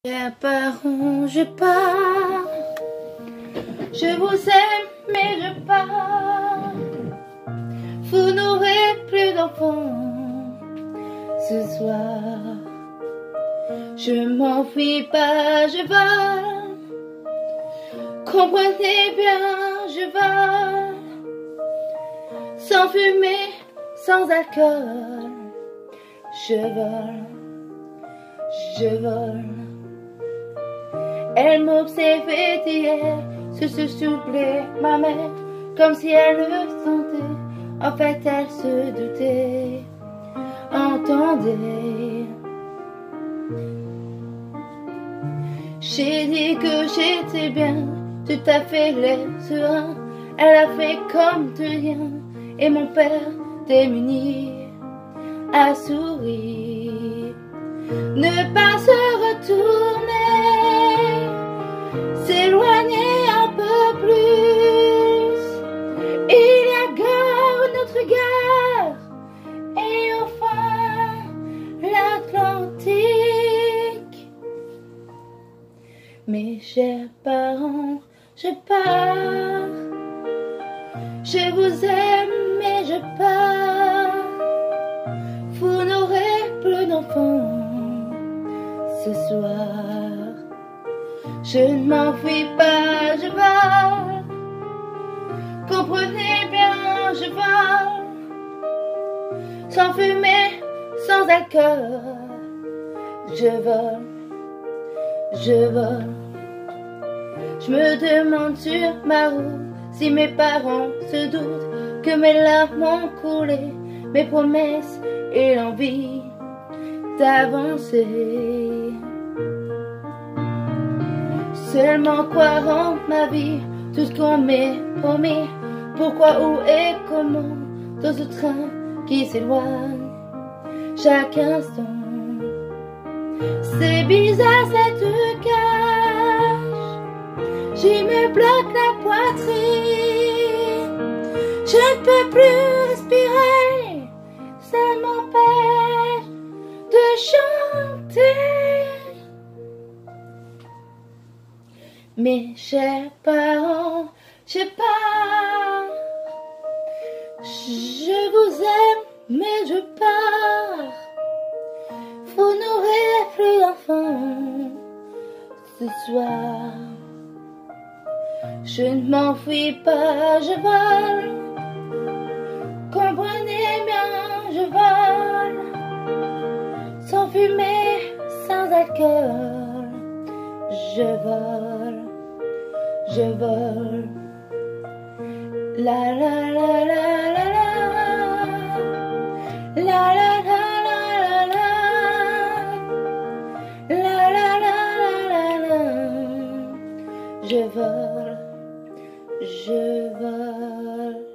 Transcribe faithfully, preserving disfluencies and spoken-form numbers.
Chers parents, je pars. Je vous aime, mais je pars. Vous n'aurez plus d'enfants ce soir. Je m'enfuis pas, je vole. Comprenez bien, je vole. Sans fumée, sans alcool. Je vole, je vole. Elle m'observait hier, se se soufflait ma mère, comme si elle le sentait. En fait, elle se doutait, entendait. J'ai dit que j'étais bien, tout à fait laid, serein. Elle a fait comme de rien, et mon père, démuni, a souri. Ne pas se retourner, s'éloigner un peu plus. Il y a gare, notre gare, et enfin l'Atlantique. Mes chers parents, je pars. Je vous aime, mais je pars. Vous n'aurez plus d'enfants ce soir. Je ne m'enfuis pas, je vole. Comprenez bien, je vole. Sans fumée, sans alcool. Je vole, je vole. Je me demande sur ma route si mes parents se doutent que mes larmes ont coulé, mes promesses et l'envie d'avancer. Seulement croire en ma vie, tout ce qu'on m'est promis. Pourquoi, où et comment, dans ce train qui s'éloigne chaque instant. C'est bizarre cette cage, j'y me bloque la poitrine. Je ne peux plus respirer, ça m'empêche de chanter. Mes chers parents, je pars. Je vous aime, mais je pars. Vous n'aurez plus d'enfants ce soir. Je ne m'enfuis pas, je vole. Comprenez bien, je vole. Sans fumée, sans alcool. Je vole, je vole. La la la la la la. La la la la la la. La la la la la la. Je vole, je vole.